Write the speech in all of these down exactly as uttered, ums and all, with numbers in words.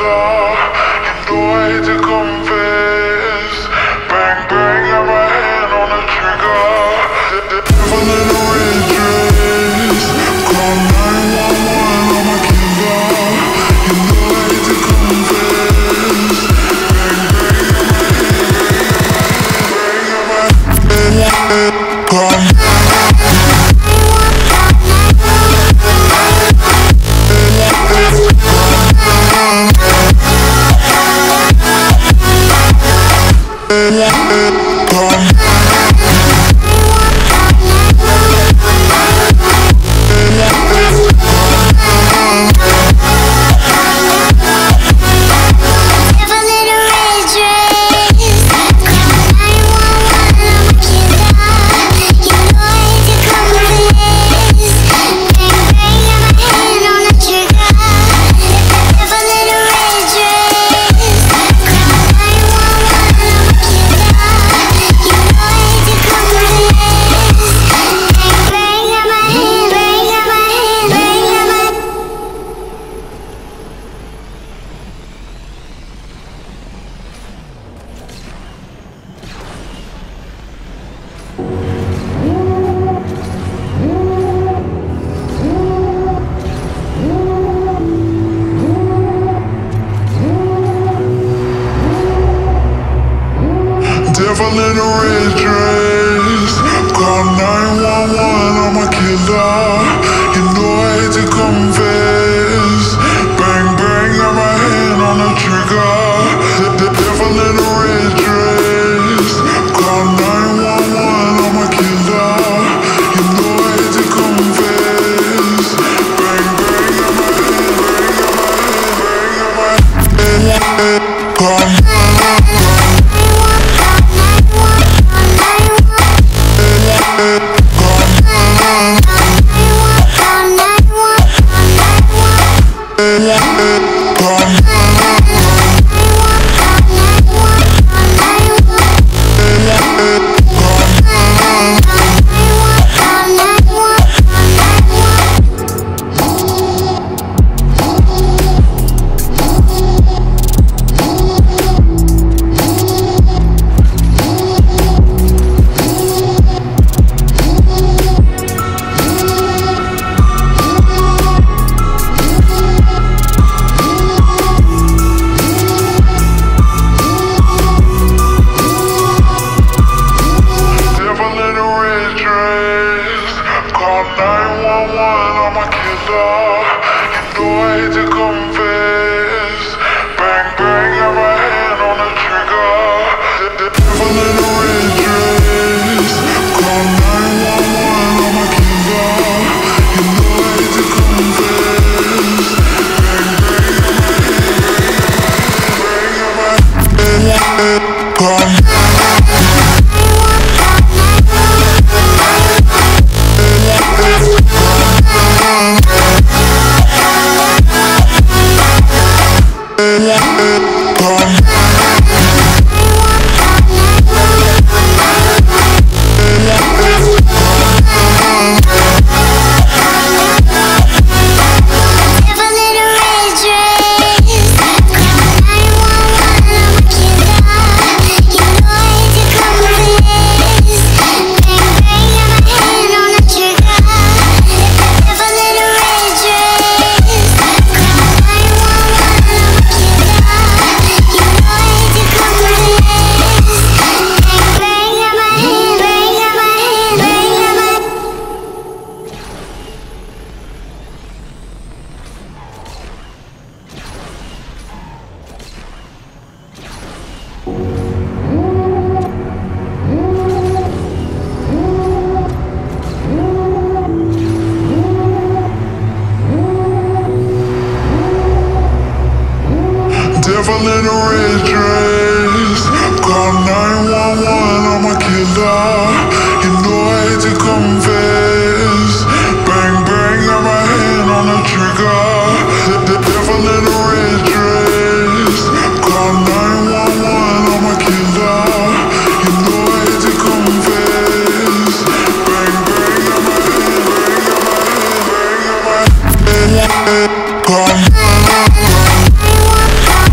killer. You know I hate to confess. Bang bang, got my hand on the trigger. The devil in a red dress. Call nine one one, I'm a killer. You know I hate to confess. Bang bang, got my hand, bang, got my hand. Call devil in a red dress. Call nine one one, I'm a killer. You know I hate to confess. Bang bang, got my hand on the trigger. The, the devil in a red dress. Call nine one one, I'm a killer. You know I hate to confess. Bang bang, got my hand, bang, got my hand, bang, got my hand. Call devil in a red dress. Call nine one one, I'm a killer. You know I hate to confess. Bang bang, got my hand on the trigger. The, the devil in a red dress. Call nine one one, I'm a killer. You know I hate to confess. Bang bang, got my hand, bang, got my hand, bang, got my hand. Call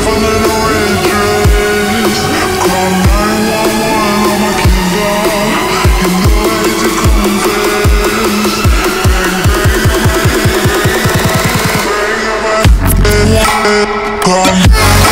Devil in a red dress. Call nine one one, I'm a killer. You know I hate to confess. Bang bang on my head, bang on my head, bang on my head. Call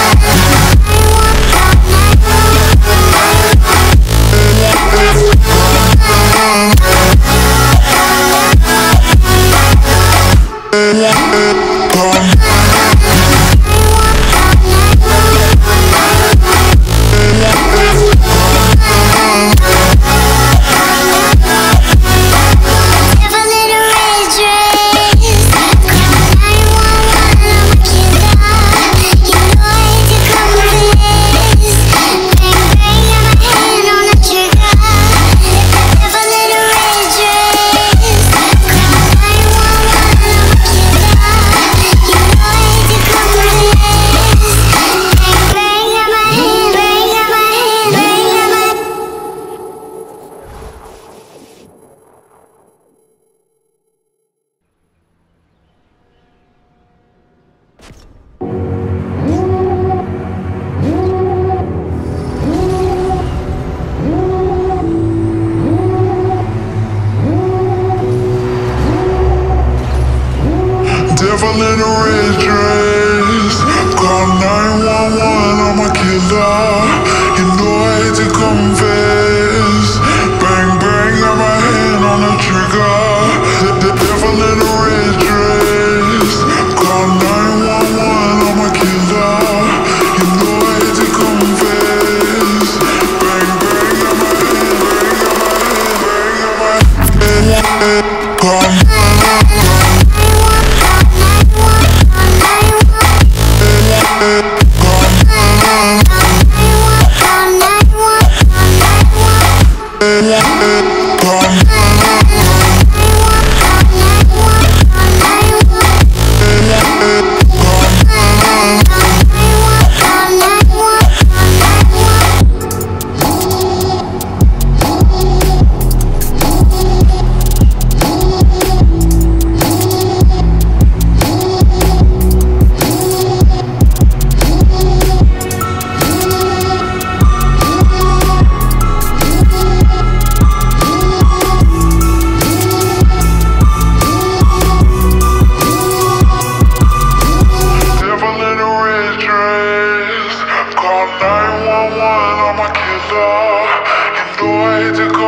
Devil in a red dress. Call nine one one, I'm a killer. You know I hate to confess. Bang bang, got my hand on the trigger. The, the devil in a red dress. Call nine one one, I'm a killer. You know I hate to confess. Bang bang, got my hand, bang on my head, bang on my head. Call nine one one, I'm a killer. You know I hate to